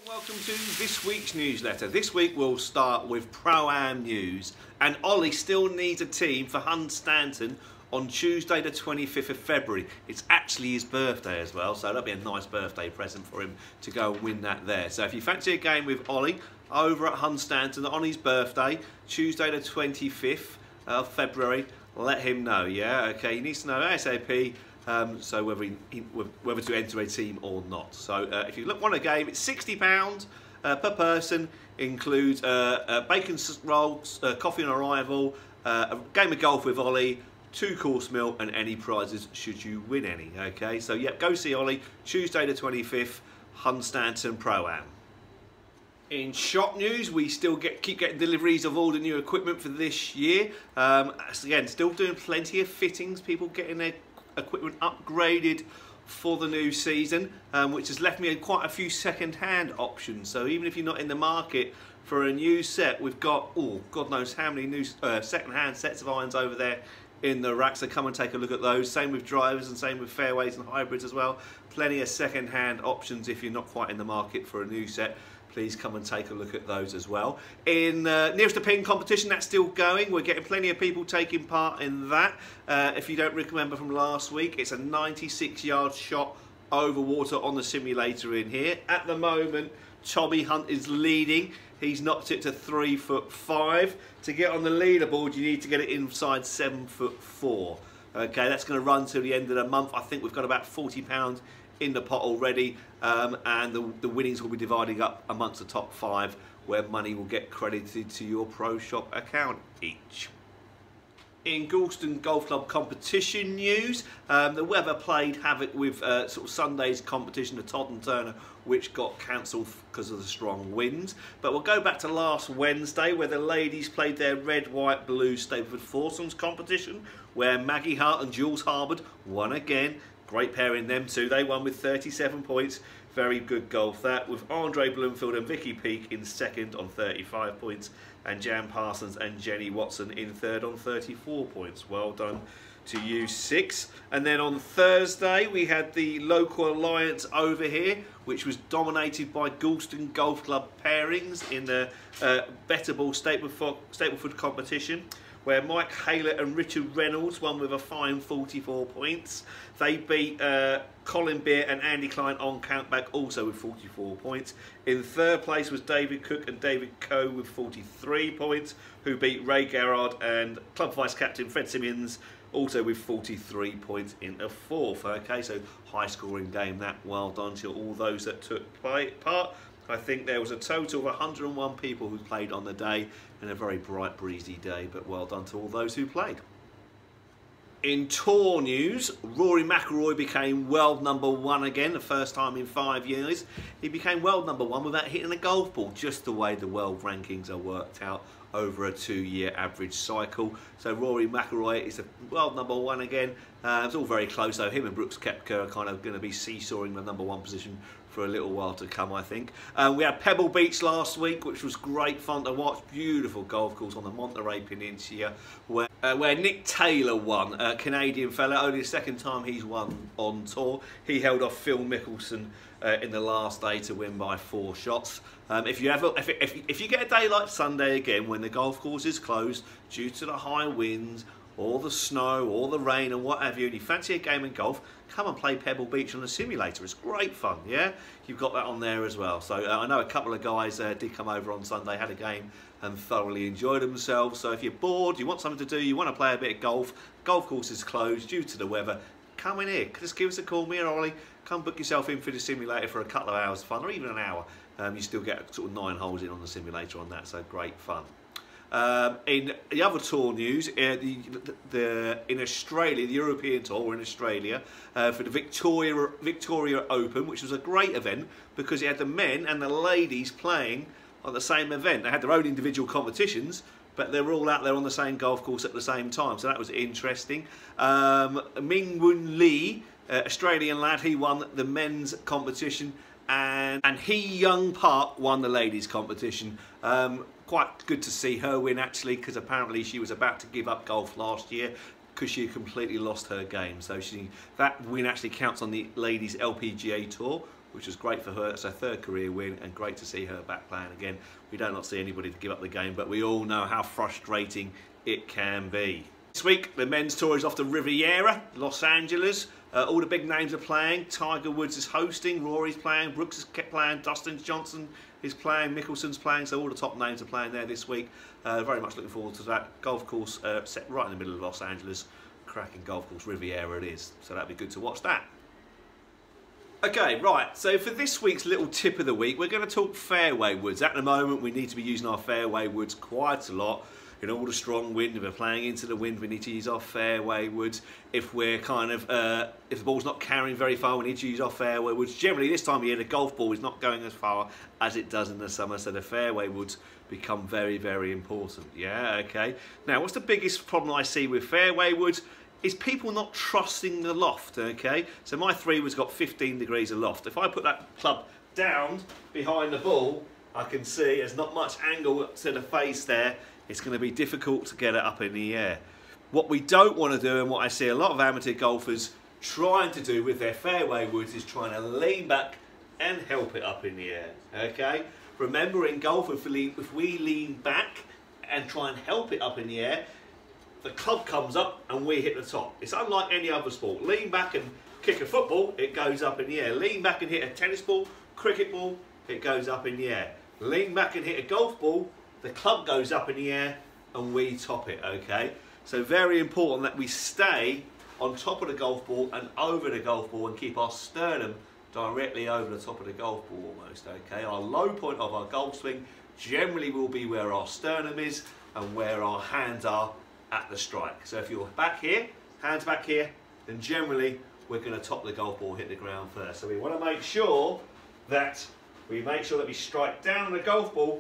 Welcome to this week's newsletter. This week we'll start with Pro-Am news, and Ollie still needs a team for Hunstanton on Tuesday the 25th of February. It's actually his birthday as well, so that'll be a nice birthday present for him to go and win that there. So if you fancy a game with Ollie over at Hunstanton on his birthday, Tuesday the 25th of February, let him know, yeah? Okay, he needs to know ASAP. So whether to enter a team or not. So if you want a game, it's £60 per person, includes bacon rolls, coffee on arrival, a game of golf with Ollie, 2-course meal, and any prizes should you win any. Okay, so yeah, go see Ollie Tuesday the 25th, Hunstanton Pro-Am. In shop news, we still keep getting deliveries of all the new equipment for this year. Again, still doing plenty of fittings, people getting their equipment upgraded for the new season, which has left me quite a few second-hand options. So even if you're not in the market for a new set, we've got, oh, God knows how many new second-hand sets of irons over there in the rack, so come and take a look at those. Same with drivers and same with fairways and hybrids as well. Plenty of second-hand options if you're not quite in the market for a new set. Please come and take a look at those as well. In nearest to pin competition, that's still going. We're getting plenty of people taking part in that. If you don't remember from last week, it's a 96-yard shot over water on the simulator in here. At the moment, Tommy Hunt is leading. He's knocked it to 3'5". To get on the leaderboard, you need to get it inside 7'4". Okay, that's going to run till the end of the month. I think we've got about £40 in the pot already, and the winnings will be dividing up amongst the top 5, where money will get credited to your Pro Shop account each. In Gorleston Golf Club competition news, the weather played havoc with sort of Sunday's competition, the Todd and Turner, which got cancelled because of the strong winds. But we'll go back to last Wednesday, where the ladies played their red, white, blue Stapleford foursomes competition, where Maggie Hart and Jules Harbord won again. Great pairing, them two. They won with 37 points. Very good golf that, with Andre Bloomfield and Vicky Peake in second on 35 points, and Jan Parsons and Jenny Watson in third on 34 points. Well done to you 6. And then on Thursday we had the local alliance over here, which was dominated by Gorleston Golf Club pairings in the Better Ball Stapleford competition, where Mike Haylett and Richard Reynolds won with a fine 44 points. They beat Colin Beer and Andy Klein on countback, also with 44 points. In third place was David Cook and David Coe with 43 points, who beat Ray Garrard and club vice-captain Fred Simmons, also with 43 points in a fourth. Okay, so high-scoring game that. Well done to all those that took part. I think there was a total of 101 people who played on the day, and a very bright, breezy day, but well done to all those who played. In tour news, Rory McIlroy became world #1 again, the first time in 5 years. He became world #1 without hitting a golf ball, just the way the world rankings are worked out over a 2-year average cycle. So Rory McIlroy is a world #1 again. It's all very close though. Him and Brooks Koepka are kind of going to be seesawing the #1 position for a little while to come, I think. We had Pebble Beach last week, which was great fun to watch. Beautiful golf course on the Monterey Peninsula, where Nick Taylor won, a Canadian fella. Only the second time he's won on tour. He held off Phil Mickelson in the last day to win by 4 shots. If you get a day like Sunday again, when the golf course is closed due to the high winds, or the snow, or the rain, and what have you, and you fancy a game of golf, come and play Pebble Beach on a simulator. It's great fun, yeah? You've got that on there as well. So I know a couple of guys did come over on Sunday, had a game, and thoroughly enjoyed themselves. So if you're bored, you want something to do, you want to play a bit of golf course is closed due to the weather, come in here. Just give us a call, me or Ollie. Come book yourself in for the simulator for a couple of hours fun, or even an hour. You still get sort of 9 holes in on the simulator on that, so great fun. In the other tour news, in Australia, the European Tour in Australia, for the Victoria Open, which was a great event because it had the men and the ladies playing on the same event. They had their own individual competitions, but they were all out there on the same golf course at the same time, so that was interesting. Ming Woon Lee, Australian lad, he won the men's competition, and Hee Young Park won the ladies competition. Quite good to see her win actually, because apparently she was about to give up golf last year because she completely lost her game. So that win actually counts on the ladies LPGA Tour, which was great for her. That's her third career win, and great to see her back playing again. We don't see anybody to give up the game, but we all know how frustrating it can be. This week, the men's tour is off to Riviera, Los Angeles. All the big names are playing. Tiger Woods is hosting, Rory's playing, Brooks is playing, Dustin Johnson is playing, Mickelson's playing, so all the top names are playing there this week. Very much looking forward to that. Golf course set right in the middle of Los Angeles. Cracking golf course, Riviera it is. So that'd be good to watch that. Okay, right, so for this week's little tip of the week, we're going to talk fairway woods. At the moment, we need to be using our fairway woods quite a lot. In all the strong wind, if we're playing into the wind, we need to use our fairway woods. If we're if the ball's not carrying very far, we need to use our fairway woods. Generally, this time of year, the golf ball is not going as far as it does in the summer, so the fairway woods become very, very important. Yeah, okay. Now, what's the biggest problem I see with fairway woods? Is people not trusting the loft, okay? So my 3-wood's got 15 degrees of loft. If I put that club down behind the ball, I can see there's not much angle to the face there. It's going to be difficult to get it up in the air. What we don't want to do, and what I see a lot of amateur golfers trying to do with their fairway woods, is trying to lean back and help it up in the air, okay? Remember, in golf, if we lean back and try and help it up in the air, the club comes up and we hit the top. It's unlike any other sport. Lean back and kick a football, it goes up in the air. Lean back and hit a tennis ball, cricket ball, it goes up in the air. Lean back and hit a golf ball, the club goes up in the air and we top it, okay? So very important that we stay on top of the golf ball and over the golf ball and keep our sternum directly over the top of the golf ball almost, okay? Our low point of our golf swing generally will be where our sternum is and where our hands are at the strike. So if you're back here, hands back here, then generally we're going to top the golf ball, hit the ground first. So we want to make sure that we strike down the golf ball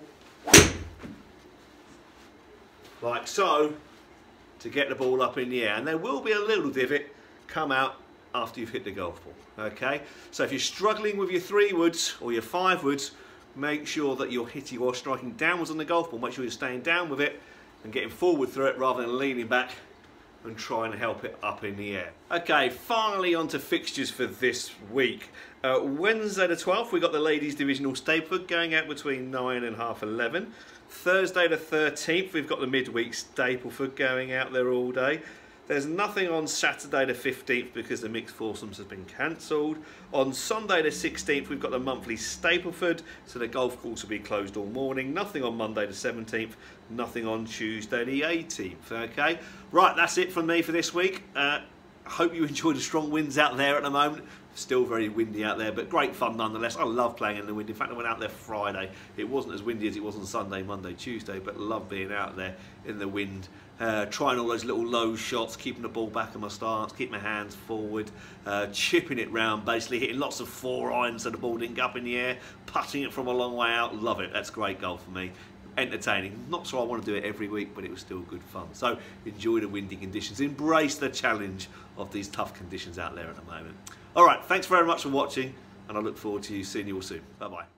like so to get the ball up in the air. And there will be a little divot come out after you've hit the golf ball, okay? So if you're struggling with your 3-woods or your 5-woods, make sure that you're hitting or striking downwards on the golf ball. Make sure you're staying down with it and getting forward through it rather than leaning back and trying to help it up in the air. Okay, finally on to fixtures for this week. Wednesday the 12th, we've got the Ladies Divisional Stapleford going out between 9 and half 11. Thursday the 13th, we've got the midweek Stapleford going out there all day. There's nothing on Saturday the 15th because the mixed foursomes has been cancelled. On Sunday the 16th, we've got the monthly Stapleford, so the golf course will be closed all morning. Nothing on Monday the 17th, nothing on Tuesday the 18th, okay? Right, that's it from me for this week. I hope you enjoy the strong winds out there at the moment. Still very windy out there, but great fun nonetheless. I love playing in the wind. In fact, I went out there Friday. It wasn't as windy as it was on Sunday, Monday, Tuesday, but love being out there in the wind, trying all those little low shots, keeping the ball back in my stance, keeping my hands forward, chipping it round, basically hitting lots of 4-irons so the ball didn't go up in the air, putting it from a long way out. Love it. That's great golf for me. Entertaining. Not sure I want to do it every week, but it was still good fun. So enjoy the windy conditions. Embrace the challenge of these tough conditions out there at the moment. All right, thanks very much for watching, and I look forward to seeing you all soon. Bye-bye.